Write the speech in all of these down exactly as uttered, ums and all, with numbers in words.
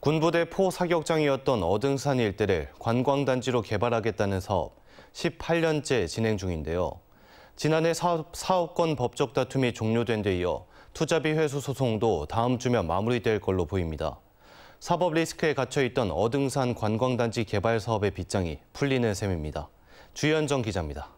군부대 포 사격장이었던 어등산 일대를 관광단지로 개발하겠다는 사업 십팔 년째 진행 중인데요. 지난해 사업, 사업권 법적 다툼이 종료된 데 이어 투자비 회수 소송도 다음 주면 마무리될 걸로 보입니다. 사법 리스크에 갇혀있던 어등산 관광단지 개발 사업의 빗장이 풀리는 셈입니다. 주현정 기자입니다.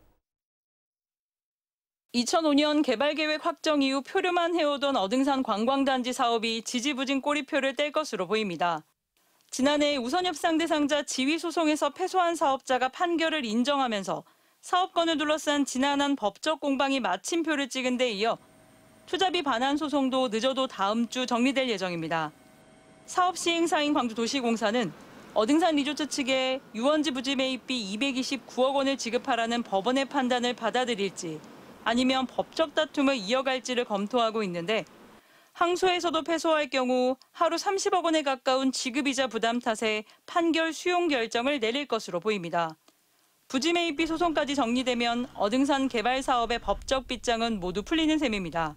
이천오 년 개발계획 확정 이후 표류만 해오던 어등산 관광단지 사업이 지지부진 꼬리표를 뗄 것으로 보입니다. 지난해 우선협상 대상자 지위소송에서 패소한 사업자가 판결을 인정하면서 사업권을 둘러싼 지난한 법적 공방이 마침표를 찍은 데 이어 투자비 반환 소송도 늦어도 다음 주 정리될 예정입니다. 사업 시행사인 광주도시공사는 어등산 리조트 측에 유원지 부지 매입비 이백이십구억 원을 지급하라는 법원의 판단을 받아들일지 아니면 법적 다툼을 이어갈지를 검토하고 있는데 항소에서도 패소할 경우 하루 삼십억 원에 가까운 지급이자 부담 탓에 판결 수용 결정을 내릴 것으로 보입니다. 부지 매입비 소송까지 정리되면 어등산 개발 사업의 법적 빗장은 모두 풀리는 셈입니다.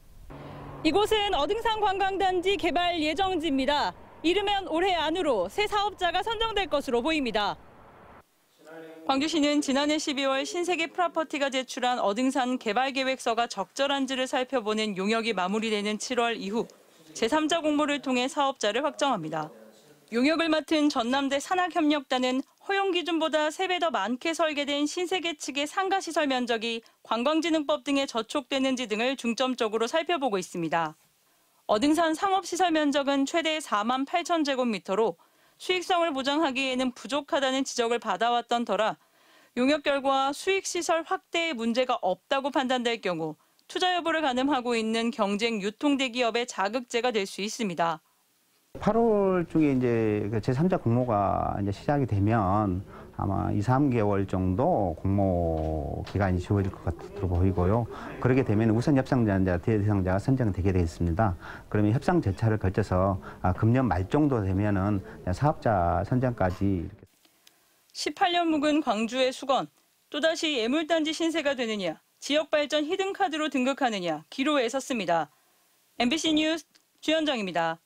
이곳은 어등산 관광단지 개발 예정지입니다. 이르면 올해 안으로 새 사업자가 선정될 것으로 보입니다. 광주시는 지난해 십이월 신세계 프로퍼티가 제출한 어등산 개발 계획서가 적절한지를 살펴보는 용역이 마무리되는 칠월 이후 제삼자 공모를 통해 사업자를 확정합니다. 용역을 맡은 전남대 산학협력단은 허용 기준보다 세 배 더 많게 설계된 신세계 측의 상가시설 면적이 관광진흥법 등에 저촉되는지 등을 중점적으로 살펴보고 있습니다. 어등산 상업시설 면적은 최대 사만 팔천 제곱미터로 수익성을 보장하기에는 부족하다는 지적을 받아왔던 터라 용역 결과 수익시설 확대에 문제가 없다고 판단될 경우 투자 여부를 가늠하고 있는 경쟁 유통대기업의 자극제가 될 수 있습니다. 팔월 중에 이제 제삼자 공모가 이제 시작이 되면 아마 이, 삼 개월 정도 공모 기간이 주어질 것 같도록 보이고요. 그렇게 되면 우선 협상자, 대상자가 선정되게 되어 있습니다. 그러면 협상 절차를 거쳐서 금년 말 정도 되면은 사업자 선정까지 이렇게. 십팔 년 묵은 광주의 수건, 또다시 예물단지 신세가 되느냐, 지역발전 히든카드로 등극하느냐, 기로에 섰습니다. 엠비씨 뉴스 주현정입니다.